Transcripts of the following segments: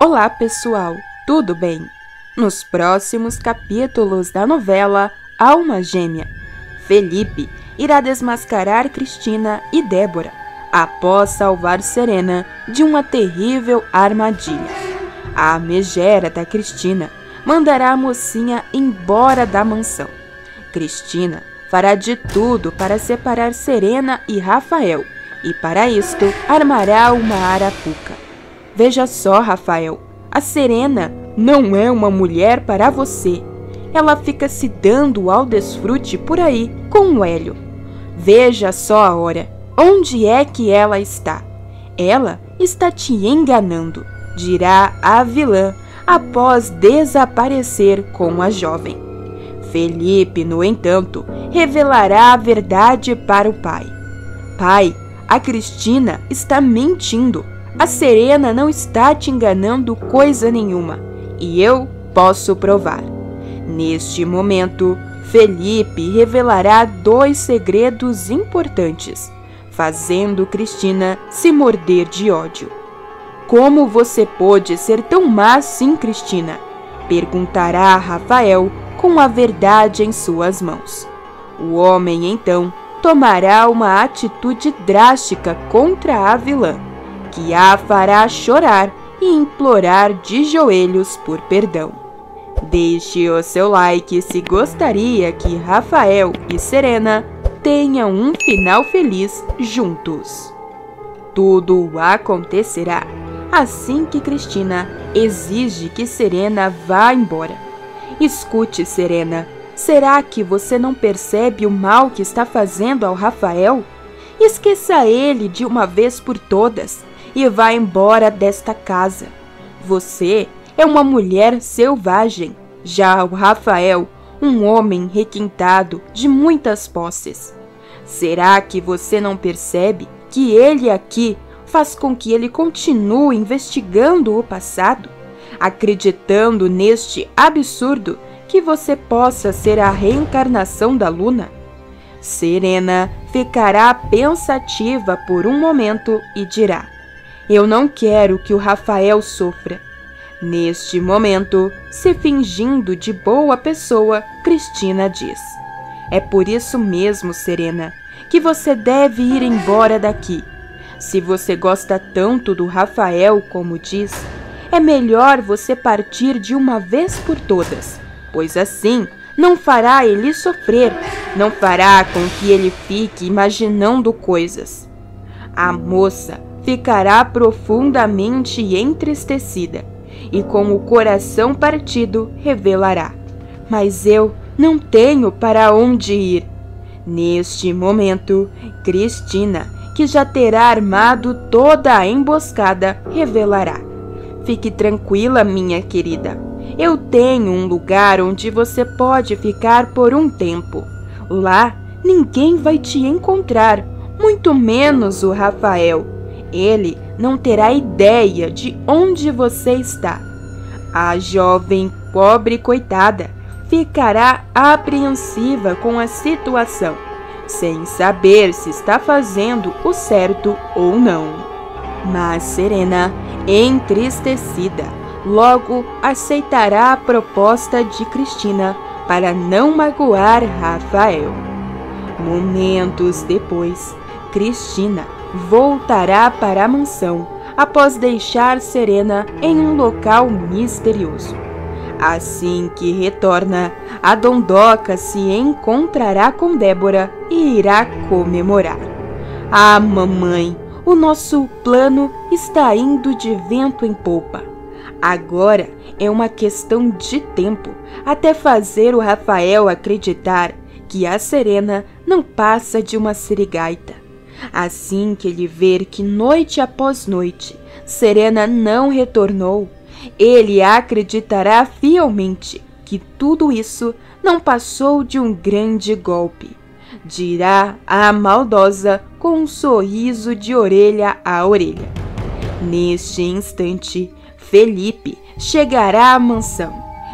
Olá, pessoal, tudo bem? Nos próximos capítulos da novela Alma Gêmea, Felipe irá desmascarar Cristina e Débora após salvar Serena de uma terrível armadilha. A megera da Cristina mandará a mocinha embora da mansão. Cristina fará de tudo para separar Serena e Rafael e, para isto, armará uma arapuca. Veja só, Rafael, a Serena não é uma mulher para você. Ela fica se dando ao desfrute por aí com o Hélio. Veja só a hora. Onde é que ela está? Ela está te enganando, dirá a vilã após desaparecer com a jovem. Felipe, no entanto, revelará a verdade para o pai. Pai, a Cristina está mentindo. A Serena não está te enganando coisa nenhuma, e eu posso provar. Neste momento, Felipe revelará 2 segredos importantes, fazendo Cristina se morder de ódio. Como você pôde ser tão má assim, Cristina? Perguntará Rafael com a verdade em suas mãos. O homem, então, tomará uma atitude drástica contra a vilã, que a fará chorar e implorar de joelhos por perdão. Deixe o seu like se gostaria que Rafael e Serena tenham um final feliz juntos. Tudo acontecerá assim que Cristina exige que Serena vá embora. Escute, Serena, será que você não percebe o mal que está fazendo ao Rafael? Esqueça ele de uma vez por todas e vá embora desta casa. Você é uma mulher selvagem, já o Rafael, um homem requintado de muitas posses. Será que você não percebe que ele aqui faz com que ele continue investigando o passado, acreditando neste absurdo que você possa ser a reencarnação da Luna? Serena ficará pensativa por um momento e dirá: eu não quero que o Rafael sofra. Neste momento, se fingindo de boa pessoa, Cristina diz: é por isso mesmo, Serena, que você deve ir embora daqui. Se você gosta tanto do Rafael como diz, é melhor você partir de uma vez por todas, pois assim não fará ele sofrer, não fará com que ele fique imaginando coisas. A moça ficará profundamente entristecida e, com o coração partido, revelará: mas eu não tenho para onde ir. Neste momento, Cristina, que já terá armado toda a emboscada, revelará: fique tranquila, minha querida. Eu tenho um lugar onde você pode ficar por um tempo. Lá, ninguém vai te encontrar, muito menos o Rafael. Ele não terá ideia de onde você está. A jovem pobre coitada ficará apreensiva com a situação, sem saber se está fazendo o certo ou não. Mas Serena, entristecida, logo aceitará a proposta de Cristina para não magoar Rafael. Momentos depois, Cristina voltará para a mansão após deixar Serena em um local misterioso. Assim que retorna, a Dondoca se encontrará com Débora e irá comemorar. Ah, mamãe, o nosso plano está indo de vento em popa. Agora é uma questão de tempo até fazer o Rafael acreditar que a Serena não passa de uma sirigaita. Assim que ele ver que noite após noite Serena não retornou, ele acreditará fielmente que tudo isso não passou de um grande golpe, dirá a maldosa com um sorriso de orelha a orelha. Neste instante, Felipe chegará à mansão,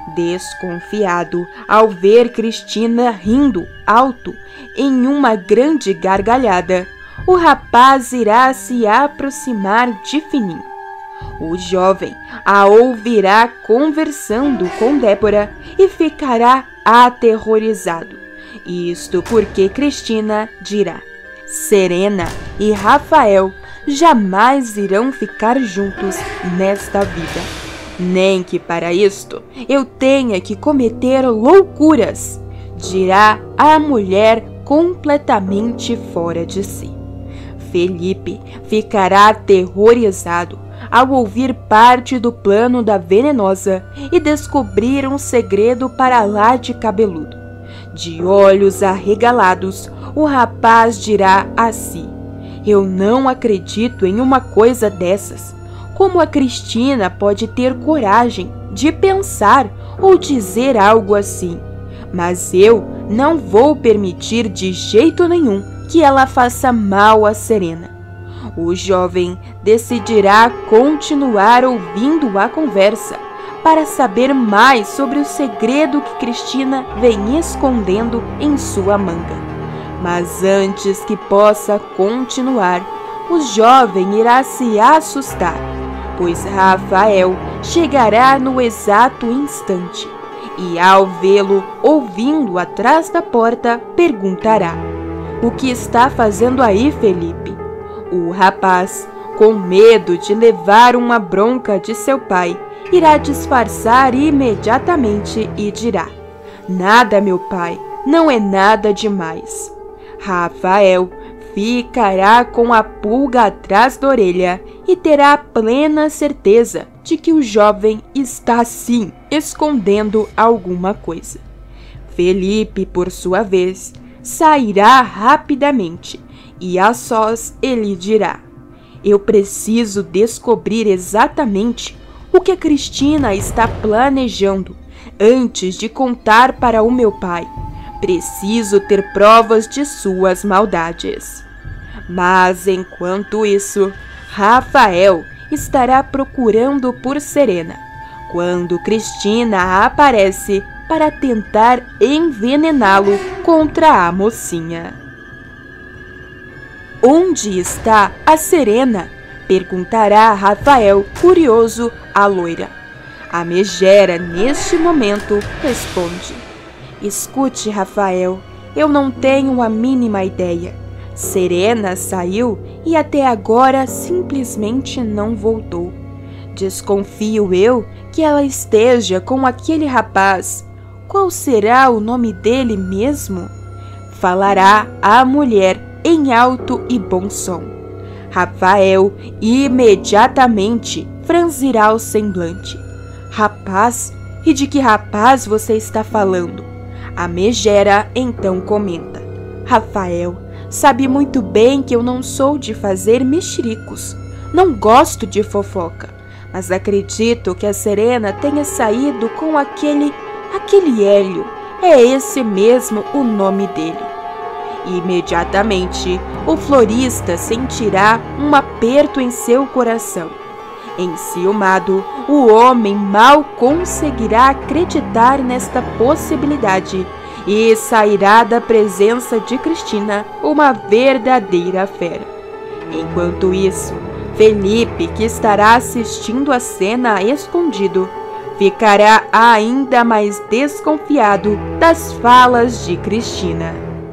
desconfiado ao ver Cristina rindo alto em uma grande gargalhada. O rapaz irá se aproximar de fininho. O jovem a ouvirá conversando com Débora e ficará aterrorizado. Isto porque Cristina dirá: Serena e Rafael jamais irão ficar juntos nesta vida, nem que para isto eu tenha que cometer loucuras, dirá a mulher completamente fora de si. Felipe ficará aterrorizado ao ouvir parte do plano da venenosa e descobrir um segredo para lá de cabeludo. De olhos arregalados, o rapaz dirá a si: eu não acredito em uma coisa dessas. Como a Cristina pode ter coragem de pensar ou dizer algo assim? Mas eu não vou permitir de jeito nenhum que ela faça mal a Serena. O jovem decidirá continuar ouvindo a conversa para saber mais sobre o segredo que Cristina vem escondendo em sua manga. Mas antes que possa continuar, o jovem irá se assustar, pois Rafael chegará no exato instante e, ao vê-lo ouvindo atrás da porta, perguntará: o que está fazendo aí, Felipe? O rapaz, com medo de levar uma bronca de seu pai, irá disfarçar imediatamente e dirá: nada, meu pai, não é nada demais. Rafael ficará com a pulga atrás da orelha e terá plena certeza de que o jovem está sim escondendo alguma coisa. Felipe, por sua vez, sairá rapidamente e a sós ele dirá: eu preciso descobrir exatamente o que a Cristina está planejando antes de contar para o meu pai. Preciso ter provas de suas maldades. Mas enquanto isso, Rafael estará procurando por Serena, quando Cristina aparece para tentar envenená-lo contra a mocinha. Onde está a Serena? Perguntará Rafael, curioso, à loira. A megera, neste momento, responde: escute, Rafael, eu não tenho a mínima ideia. Serena saiu e até agora simplesmente não voltou. Desconfio eu que ela esteja com aquele rapaz. Qual será o nome dele mesmo? Falará a mulher em alto e bom som. Rafael imediatamente franzirá o semblante. Rapaz? E de que rapaz você está falando? A megera então comenta: Rafael, sabe muito bem que eu não sou de fazer mexericos. Não gosto de fofoca, mas acredito que a Serena tenha saído com aquele Hélio. É esse mesmo o nome dele. Imediatamente, o florista sentirá um aperto em seu coração. Enciumado, o homem mal conseguirá acreditar nesta possibilidade e sairá da presença de Cristina uma verdadeira fera. Enquanto isso, Felipe, que estará assistindo a cena escondido, ficará ainda mais desconfiado das falas de Cristina.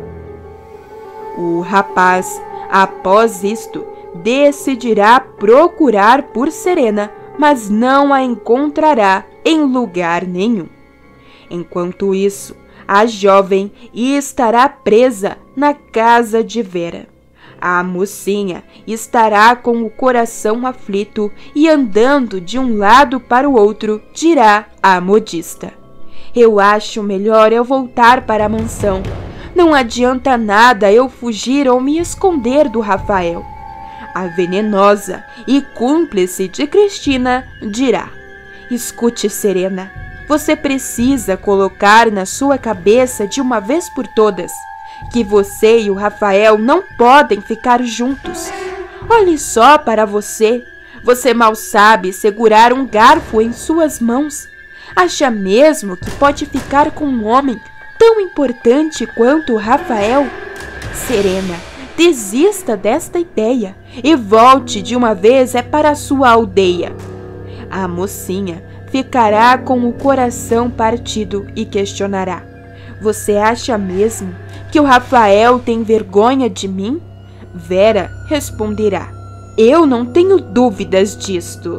O rapaz, após isto, decidirá procurar por Serena, mas não a encontrará em lugar nenhum. Enquanto isso, a jovem estará presa na casa de Vera. A mocinha estará com o coração aflito e andando de um lado para o outro, dirá à modista: eu acho melhor eu voltar para a mansão. Não adianta nada eu fugir ou me esconder do Rafael. A venenosa e cúmplice de Cristina dirá: escute, Serena, você precisa colocar na sua cabeça de uma vez por todas que você e o Rafael não podem ficar juntos. Olhe só para você. Você mal sabe segurar um garfo em suas mãos. Acha mesmo que pode ficar com um homem tão importante quanto o Rafael? Serena, Desista desta ideia e volte de uma vez para a sua aldeia. A mocinha ficará com o coração partido e questionará: você acha mesmo que o Rafael tem vergonha de mim? Vera responderá: eu não tenho dúvidas disto.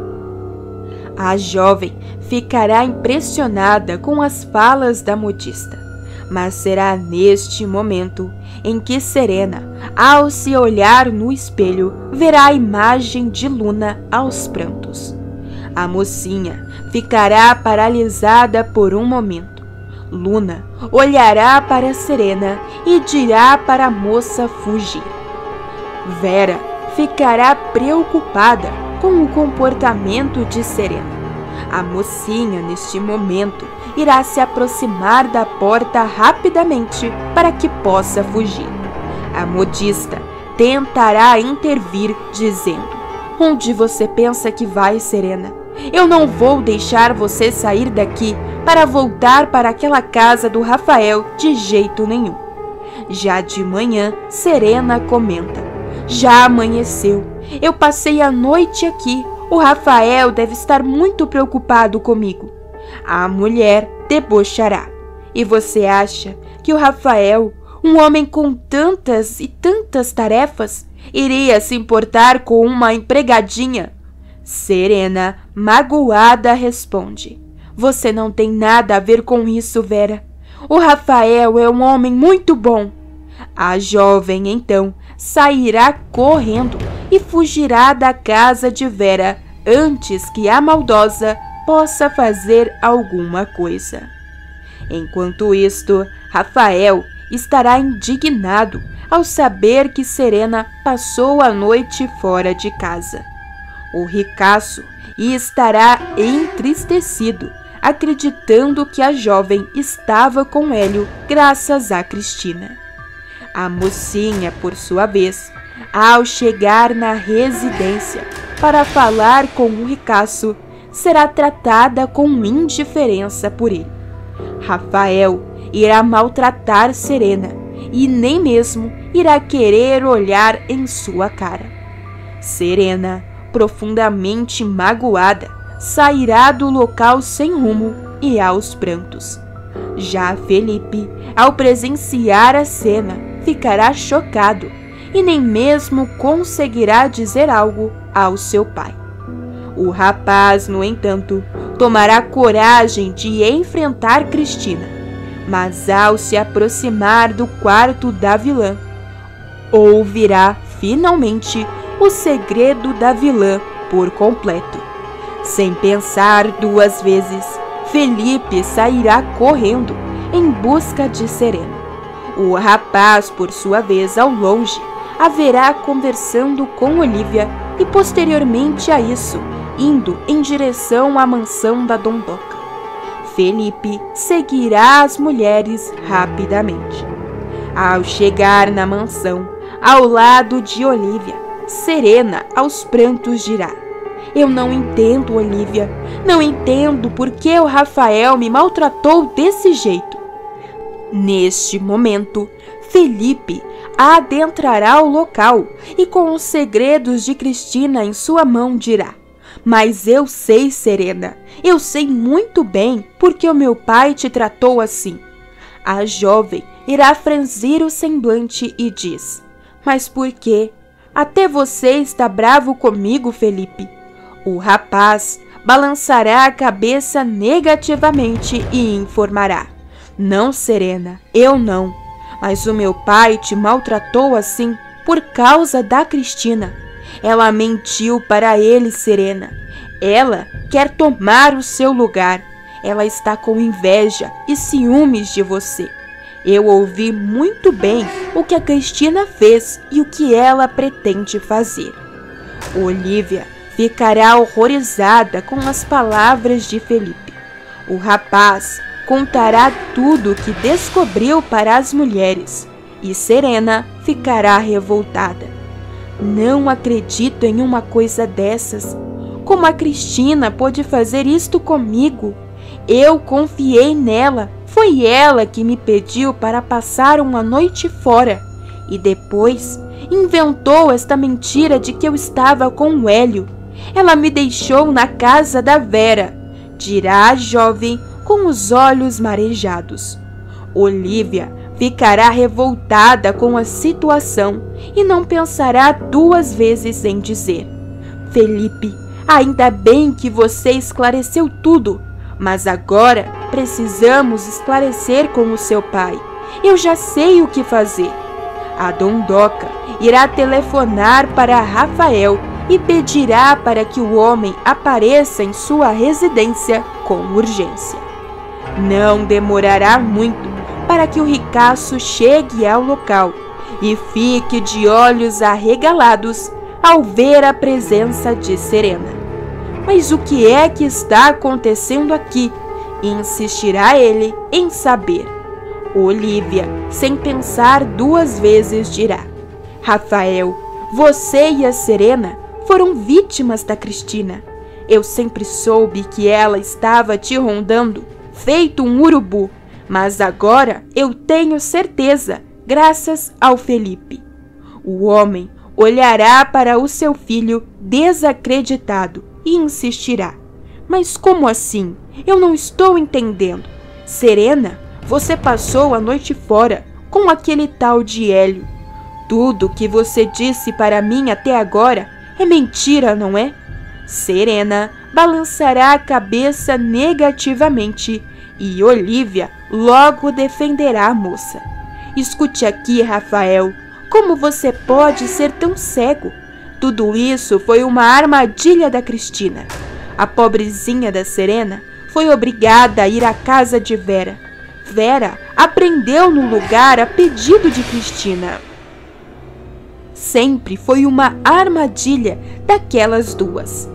A jovem ficará impressionada com as falas da modista, mas será neste momento em que Serena, ao se olhar no espelho, verá a imagem de Luna aos prantos. A mocinha ficará paralisada por um momento. Luna olhará para Serena e dirá para a moça fugir. Vera ficará preocupada com o comportamento de Serena. A mocinha, neste momento, irá se aproximar da porta rapidamente para que possa fugir. A modista tentará intervir, dizendo: onde você pensa que vai, Serena? Eu não vou deixar você sair daqui para voltar para aquela casa do Rafael de jeito nenhum. Já de manhã, Serena comenta: já amanheceu. Eu passei a noite aqui. O Rafael deve estar muito preocupado comigo. A mulher debochará: e você acha que o Rafael, um homem com tantas e tantas tarefas, iria se importar com uma empregadinha? Serena, magoada, responde: você não tem nada a ver com isso, Vera. O Rafael é um homem muito bom. A jovem, então, sairá correndo e fugirá da casa de Vera antes que a maldosa possa fazer alguma coisa. Enquanto isto, Rafael estará indignado ao saber que Serena passou a noite fora de casa. O ricaço estará entristecido, acreditando que a jovem estava com Hélio graças a Cristina. A mocinha, por sua vez, ao chegar na residência para falar com o ricaço, será tratada com indiferença por ele. Rafael irá maltratar Serena e nem mesmo irá querer olhar em sua cara. Serena, profundamente magoada, sairá do local sem rumo e aos prantos. Já Felipe, ao presenciar a cena, ficará chocado e nem mesmo conseguirá dizer algo ao seu pai. O rapaz, no entanto, tomará coragem de enfrentar Cristina, mas ao se aproximar do quarto da vilã, ouvirá finalmente o segredo da vilã por completo. Sem pensar duas vezes, Felipe sairá correndo em busca de Serena. O rapaz, por sua vez, ao longe, a verá conversando com Olívia e, posteriormente a isso, indo em direção à mansão da Dondoca. Felipe seguirá as mulheres rapidamente. Ao chegar na mansão, ao lado de Olívia, Serena, aos prantos, dirá: eu não entendo, Olívia. Não entendo por que o Rafael me maltratou desse jeito. Neste momento, Felipe adentrará o local e, com os segredos de Cristina em sua mão, dirá: mas eu sei, Serena, eu sei muito bem porque o meu pai te tratou assim. A jovem irá franzir o semblante e diz: mas por quê? Até você está bravo comigo, Felipe. O rapaz balançará a cabeça negativamente e informará: não, Serena, eu não. Mas o meu pai te maltratou assim por causa da Cristina. Ela mentiu para ele, Serena. Ela quer tomar o seu lugar. Ela está com inveja e ciúmes de você. Eu ouvi muito bem o que a Cristina fez e o que ela pretende fazer. Olívia ficará horrorizada com as palavras de Felipe. O rapaz contará tudo o que descobriu para as mulheres e Serena ficará revoltada. Não acredito em uma coisa dessas. Como a Cristina pôde fazer isto comigo? Eu confiei nela. Foi ela que me pediu para passar uma noite fora. E depois inventou esta mentira de que eu estava com o Hélio. Ela me deixou na casa da Vera, dirá a jovem com os olhos marejados. Olívia ficará revoltada com a situação e não pensará duas vezes em dizer: Felipe, ainda bem que você esclareceu tudo, mas agora precisamos esclarecer com o seu pai. Eu já sei o que fazer. A dondoca irá telefonar para Rafael e pedirá para que o homem apareça em sua residência com urgência. Não demorará muito para que o ricaço chegue ao local e fique de olhos arregalados ao ver a presença de Serena. Mas o que é que está acontecendo aqui? Insistirá ele em saber. Olívia, sem pensar duas vezes, dirá: Rafael, você e a Serena foram vítimas da Cristina. Eu sempre soube que ela estava te rondando, feito um urubu, mas agora eu tenho certeza, graças ao Felipe. O homem olhará para o seu filho desacreditado e insistirá: Mas como assim? Eu não estou entendendo. Serena, você passou a noite fora com aquele tal de Hélio. Tudo que você disse para mim até agora é mentira, não é? Serena balançará a cabeça negativamente e Olívia logo defenderá a moça. Escute aqui, Rafael, como você pode ser tão cego? Tudo isso foi uma armadilha da Cristina. A pobrezinha da Serena foi obrigada a ir à casa de Vera. Vera aprendeu no lugar a pedido de Cristina. Sempre foi uma armadilha daquelas duas.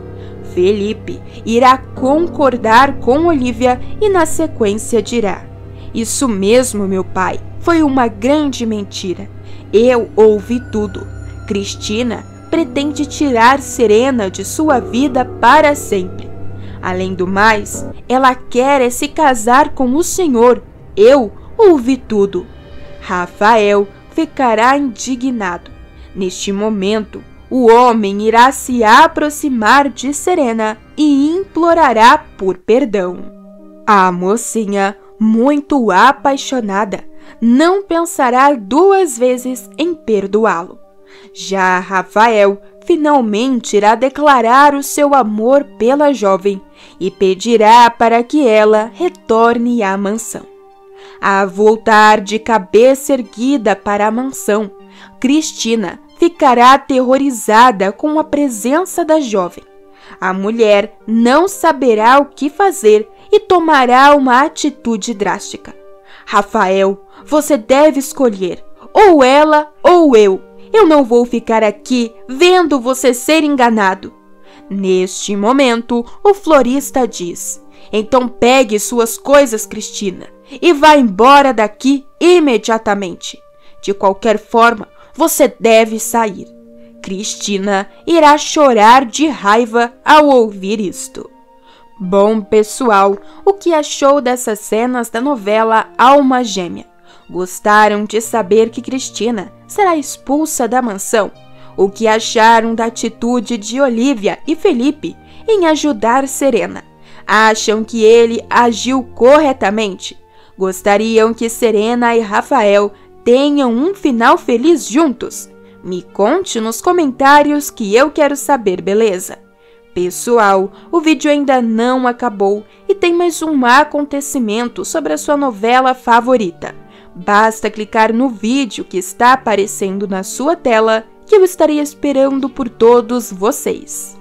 Felipe irá concordar com Olívia e na sequência dirá: Isso mesmo, meu pai, foi uma grande mentira. Eu ouvi tudo. Cristina pretende tirar Serena de sua vida para sempre. Além do mais, ela quer se casar com o senhor. Eu ouvi tudo. Rafael ficará indignado. Neste momento, o homem irá se aproximar de Serena e implorará por perdão. A mocinha, muito apaixonada, não pensará duas vezes em perdoá-lo. Já Rafael finalmente irá declarar o seu amor pela jovem e pedirá para que ela retorne à mansão. A voltar de cabeça erguida para a mansão, Cristina ficará aterrorizada com a presença da jovem. A mulher não saberá o que fazer e tomará uma atitude drástica. Rafael, você deve escolher, ou ela ou eu. Eu não vou ficar aqui vendo você ser enganado. Neste momento, o florista diz: Então pegue suas coisas, Cristina, e vá embora daqui imediatamente. De qualquer forma, você deve sair. Cristina irá chorar de raiva ao ouvir isto. Bom, pessoal, o que achou dessas cenas da novela Alma Gêmea? Gostaram de saber que Cristina será expulsa da mansão? O que acharam da atitude de Olívia e Felipe em ajudar Serena? Acham que ele agiu corretamente? Gostariam que Serena e Rafael tenham um final feliz juntos? Me conte nos comentários que eu quero saber, beleza? Pessoal, o vídeo ainda não acabou e tem mais um acontecimento sobre a sua novela favorita. Basta clicar no vídeo que está aparecendo na sua tela que eu estarei esperando por todos vocês.